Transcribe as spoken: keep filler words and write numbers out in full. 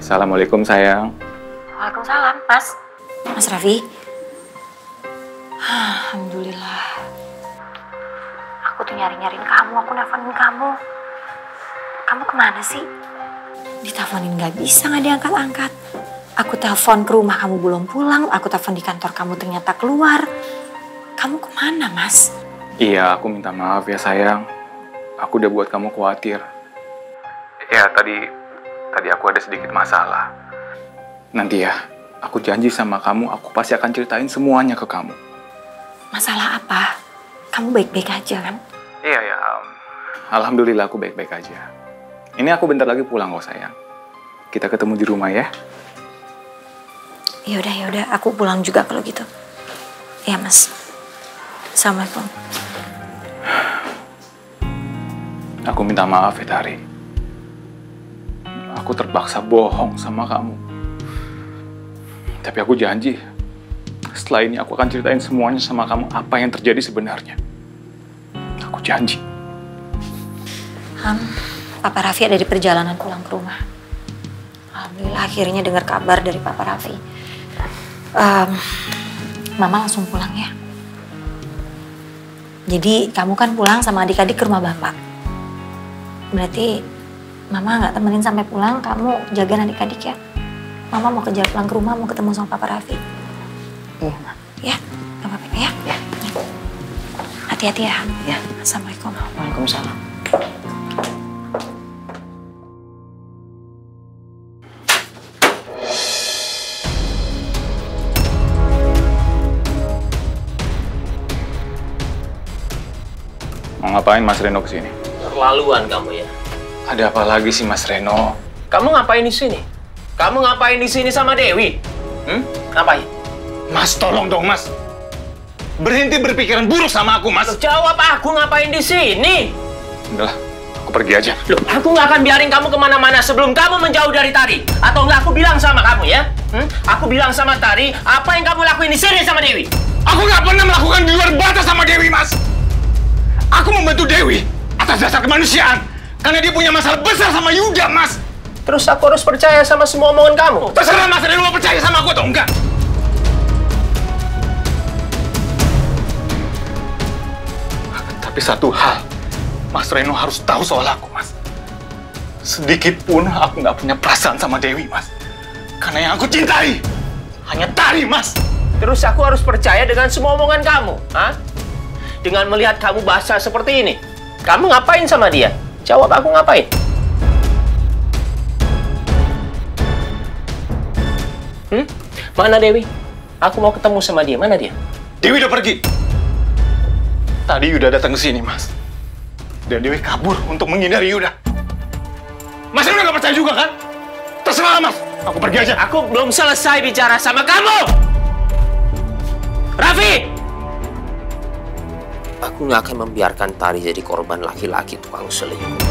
Assalamualaikum sayang. Waalaikumsalam, Mas. Mas Raffi. Alhamdulillah. Aku tuh nyari-nyariin kamu, aku nelfonin kamu. Kamu kemana sih? Diteleponin gak bisa, gak diangkat-angkat. Aku telepon ke rumah kamu belum pulang, aku telepon di kantor kamu ternyata keluar. Kamu kemana, Mas? Iya, aku minta maaf ya sayang. Aku udah buat kamu khawatir. Ya, tadi tadi aku ada sedikit masalah. Nanti ya, aku janji sama kamu, aku pasti akan ceritain semuanya ke kamu. Masalah apa? Kamu baik-baik aja kan? Iya ya, um, alhamdulillah aku baik-baik aja. Ini aku bentar lagi pulang kok sayang. Kita ketemu di rumah ya. Yaudah, yaudah, aku pulang juga kalau gitu. Ya, Mas. Assalamualaikum. Aku minta maaf ya, Tari. Aku terpaksa bohong sama kamu. Tapi aku janji, setelah ini aku akan ceritain semuanya sama kamu apa yang terjadi sebenarnya. Aku janji. Um, Papa Raffi ada di perjalanan pulang ke rumah. Alhamdulillah akhirnya dengar kabar dari Papa Raffi. Um, Mama langsung pulang ya. Jadi kamu kan pulang sama adik-adik ke rumah Bapak. Berarti Mama nggak temenin sampai pulang, kamu jaga adik-adik ya. Mama mau kejar pulang ke rumah, mau ketemu sama Papa Raffi. Iya, Ma. Ya, nggak apa-apa ya. Ya. Hati-hati ya. Ya. Assalamualaikum. Waalaikumsalam. Mau ngapain Mas Reno kesini? Keterlaluan kamu ya. Ada apa lagi sih Mas Reno? Kamu ngapain di sini? Kamu ngapain di sini sama Dewi? Hmm? Ngapain? Mas, tolong dong Mas. Berhenti berpikiran buruk sama aku, Mas. Loh, jawab aku ngapain di sini? Udah, aku pergi aja. Loh, aku nggak akan biarin kamu kemana-mana sebelum kamu menjauh dari Tari. Atau nggak aku bilang sama kamu ya? Hmm? Aku bilang sama Tari, apa yang kamu lakuin di sini sama Dewi? Aku nggak pernah melakukan di luar batas sama Dewi, Mas. Aku membantu Dewi atas dasar kemanusiaan. Karena dia punya masalah besar sama Yuda, Mas. Terus aku harus percaya sama semua omongan kamu? Terserah Mas Reno mau percaya sama aku atau enggak. Tapi satu hal, Mas Reno harus tahu soal aku, Mas. Sedikit pun aku nggak punya perasaan sama Dewi, Mas. Karena yang aku cintai hanya Tari, Mas. Terus aku harus percaya dengan semua omongan kamu? Hah? Dengan melihat kamu basah seperti ini, kamu ngapain sama dia? Jawab aku ngapain? Hmm? Mana Dewi? Aku mau ketemu sama dia. Mana dia? Dewi udah pergi. Tadi Yuda datang ke sini, Mas. Dan Dewi kabur untuk menghindari Yuda. Mas Reno nggak percaya juga kan? Terserah, Mas. Aku pergi aja. Aku belum selesai bicara sama kamu. Raffi! Aku nggak akan membiarkan Tari jadi korban laki-laki tukang selingkuh.